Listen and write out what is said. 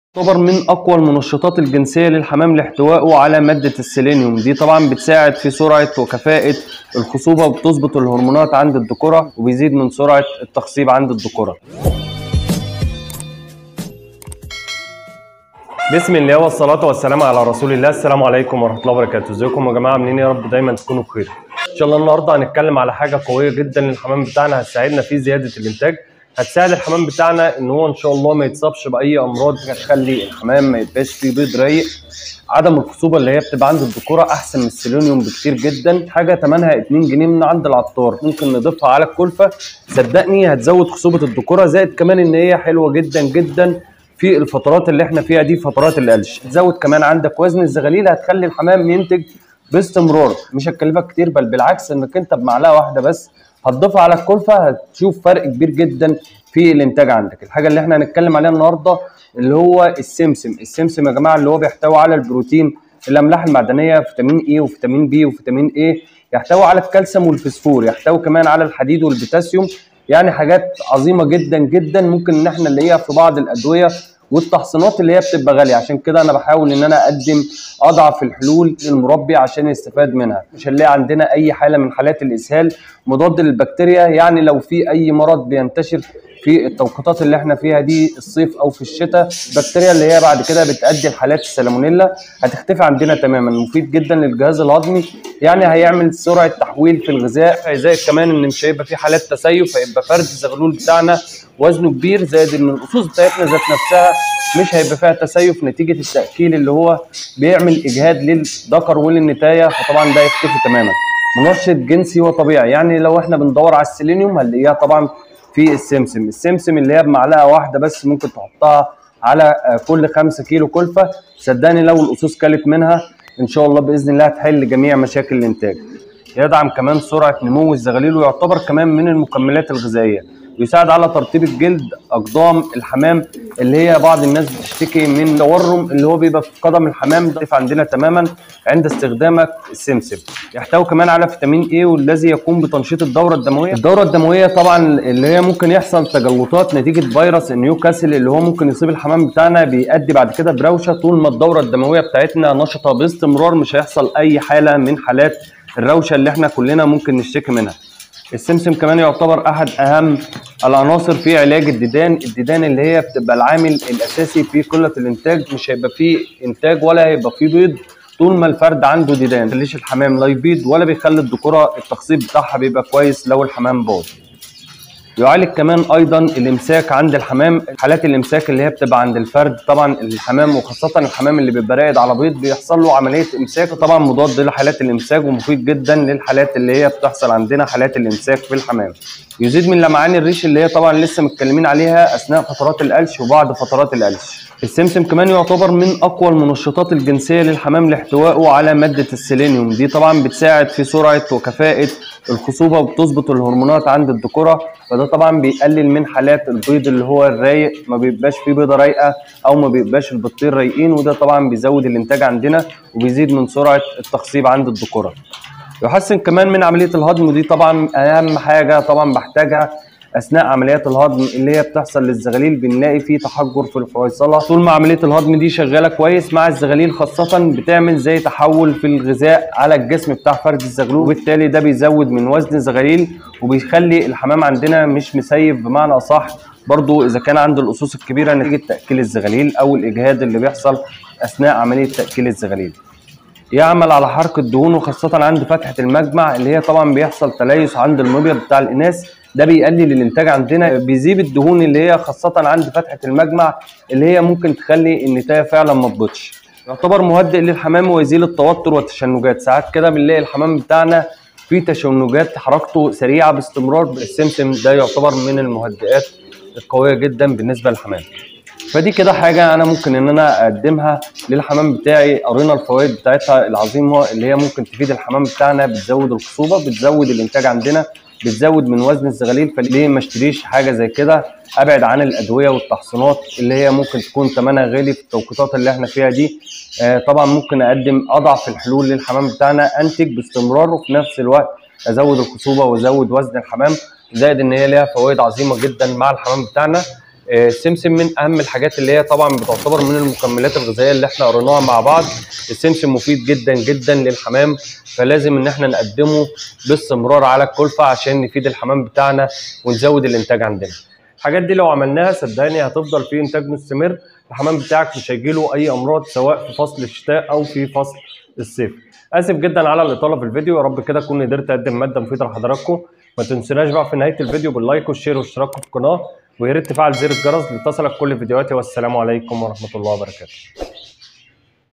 تعتبر من أقوى المنشطات الجنسية للحمام لاحتوائه على مادة السيلينيوم. دي طبعا بتساعد في سرعة وكفاءة الخصوبة، وبتظبط الهرمونات عند الذكورة، وبيزيد من سرعة التخصيب عند الذكورة. بسم الله والصلاة والسلام على رسول الله. السلام عليكم ورحمة الله وبركاته. ازيكم يا جماعة؟ منين؟ يا رب دايما تكونوا بخير. إن شاء الله النهارده هنتكلم على حاجة قوية جدا للحمام بتاعنا، هتساعدنا في زيادة الإنتاج، هتساعد الحمام بتاعنا ان هو ان شاء الله ما يتصابش باي امراض هتخلي الحمام ما يبقاش فيه بيض رايق. عدم الخصوبه اللي هي بتبقى عند الذكوره احسن من السيلينيوم بكتير جدا. حاجه ثمنها 2 جنيه من عند العطار، ممكن نضيفها على الكلفه، صدقني هتزود خصوبه الذكوره. زائد كمان ان هي حلوه جدا جدا في الفترات اللي احنا فيها دي، فترات القلش. تزود كمان عندك وزن الزغاليل، هتخلي الحمام ينتج باستمرار، مش هتكلفك كتير، بل بالعكس انك انت بمعلقه واحده بس هتضيفها على الكلفه هتشوف فرق كبير جدا في الانتاج عندك. الحاجه اللي احنا هنتكلم عليها النهارده اللي هو السمسم. السمسم يا جماعه اللي هو بيحتوي على البروتين، الاملاح المعدنيه، فيتامين اي وفيتامين بي وفيتامين اي، يحتوي على الكالسيوم والفسفور، يحتوي كمان على الحديد والبوتاسيوم. يعني حاجات عظيمه جدا جدا ممكن ان احنا نلاقيها في بعض الادويه والتحصينات اللي هي بتبقى غاليه. عشان كده انا بحاول ان انا اقدم اضعف الحلول للمربي عشان يستفاد منها. مش هنلاقي عندنا اي حاله من حالات الاسهال، مضاد للبكتيريا. يعني لو في اي مرض بينتشر في التوقيتات اللي احنا فيها دي، الصيف او في الشتاء، البكتيريا اللي هي بعد كده بتؤدي لحالات السالمونيلا هتختفي عندنا تماما. مفيد جدا للجهاز الهضمي، يعني هيعمل سرعه تحويل في الغذاء. زائد كمان ان مش هيبقى في حالات تسيف، هيبقى فرد الزغلول بتاعنا وزنه كبير. زائد ان الاسوس بتاعتنا ذات نفسها مش هيبقى فيها تسيف نتيجه التاكيل اللي هو بيعمل اجهاد للذكر وللنتايه، فطبعا ده يختفي تماما. منشط جنسي وطبيعي، يعني لو احنا بندور على السيلينيوم هنلاقيها طبعا في السمسم. السمسم اللي هي بمعلقه واحده بس ممكن تحطها على كل 5 كيلو كلفه. صدقني لو الاسوس كلت منها ان شاء الله باذن الله هتحل جميع مشاكل الانتاج. يدعم كمان سرعه نمو الزغاليل، ويعتبر كمان من المكملات الغذائيه. يساعد على ترطيب الجلد، اقدام الحمام اللي هي بعض الناس بتشتكي من تورم اللي هو بيبقى في قدم الحمام، ده عندنا تماما عند استخدامك السمسم. يحتوي كمان على فيتامين اي، والذي يقوم بتنشيط الدوره الدمويه. الدوره الدمويه طبعا اللي هي ممكن يحصل تجلطات نتيجه فيروس نيوكاسل اللي هو ممكن يصيب الحمام بتاعنا، بيؤدي بعد كده بروشه. طول ما الدوره الدمويه بتاعتنا نشطه باستمرار مش هيحصل اي حاله من حالات الروشه اللي احنا كلنا ممكن نشتكي منها. السمسم كمان يعتبر احد اهم العناصر في علاج الديدان. الديدان اللي هي بتبقى العامل الاساسي في قله الانتاج، مش هيبقى فيه انتاج ولا هيبقى فيه بيض طول ما الفرد عنده ديدان. ما بيخليش الحمام لا يبيض ولا بيخلي الذكوره التخصيب بتاعها بيبقى كويس لو الحمام باض. يعالج كمان ايضا الامساك عند الحمام، حالات الامساك اللي هي بتبقى عند الفرد. طبعا الحمام وخاصه الحمام اللي بيبقى راقد على بيض بيحصل له عمليه امساك، طبعا مضاد لحالات الامساك ومفيد جدا للحالات اللي هي بتحصل عندنا حالات الامساك في الحمام. يزيد من لمعان الريش اللي هي طبعا لسه متكلمين عليها اثناء فترات القلش وبعد فترات القلش. السمسم كمان يعتبر من اقوى المنشطات الجنسيه للحمام لاحتوائه على ماده السيلينيوم. دي طبعا بتساعد في سرعه وكفاءه الخصوبه، وبتظبط الهرمونات عند الذكوره، فده طبعا بيقلل من حالات البيض اللي هو الرايق، ما بيبقاش فيه بيضه رايقه او ما بيبقاش البيضتين رايقين، وده طبعا بيزود الانتاج عندنا وبيزيد من سرعه التخصيب عند الذكوره. يحسن كمان من عمليه الهضم، ودي طبعا اهم حاجه طبعا بحتاجها اثناء عمليات الهضم اللي هي بتحصل للزغاليل. بنلاقي فيه تحجر في الحويصله طول ما عمليه الهضم دي شغاله كويس مع الزغاليل، خاصه بتعمل زي تحول في الغذاء على الجسم بتاع فرد الزغلول، وبالتالي ده بيزود من وزن الزغاليل وبيخلي الحمام عندنا مش مسيف بمعنى اصح. برضو اذا كان عند الاسوس الكبيره نتيجه تاكيل الزغاليل او الاجهاد اللي بيحصل اثناء عمليه تاكيل الزغاليل. يعمل على حرق الدهون، وخاصه عند فتحه المجمع اللي هي طبعا بيحصل تليس عند المبيض بتاع الاناث، ده بيقلل الانتاج عندنا، بيذيب الدهون اللي هي خاصه عند فتحه المجمع اللي هي ممكن تخلي النتايه فعلا ما تبيضش. يعتبر مهدئ للحمام ويزيل التوتر والتشنجات. ساعات كده بنلاقي الحمام بتاعنا فيه تشنجات، حركته سريعه باستمرار. السمسم ده يعتبر من المهدئات القويه جدا بالنسبه للحمام. فدي كده حاجه انا ممكن ان انا اقدمها للحمام بتاعي. قرينا الفوائد بتاعتها العظيمه اللي هي ممكن تفيد الحمام بتاعنا، بتزود الخصوبه، بتزود الانتاج عندنا، بتزود من وزن الزغاليل. فليه ما اشتريش حاجه زي كده؟ ابعد عن الادويه والتحصينات اللي هي ممكن تكون ثمنها غالي في التوقيتات اللي احنا فيها دي. طبعا ممكن اقدم اضعف الحلول للحمام بتاعنا، انتج باستمرار وفي نفس الوقت ازود الخصوبه وازود وزن الحمام. زائد ان هي ليها فوائد عظيمه جدا مع الحمام بتاعنا. السمسم من اهم الحاجات اللي هي طبعا بتعتبر من المكملات الغذائيه اللي احنا قريناها مع بعض. السمسم مفيد جدا جدا للحمام، فلازم ان احنا نقدمه باستمرار على الكلفه عشان نفيد الحمام بتاعنا ونزود الانتاج عندنا. الحاجات دي لو عملناها صدقني هتفضل في انتاج مستمر، الحمام بتاعك مش هيجيله اي امراض سواء في فصل الشتاء او في فصل الصيف. اسف جدا على الاطاله في الفيديو، يا رب كده اكون قدرت اقدم ماده مفيده لحضراتكم. ما تنسوناش بقى في نهايه الفيديو باللايك والشير والاشتراك في القناه، ويا ريت تفعل زر الجرس لتصلك كل فيديوهاتي، والسلام عليكم ورحمه الله وبركاته.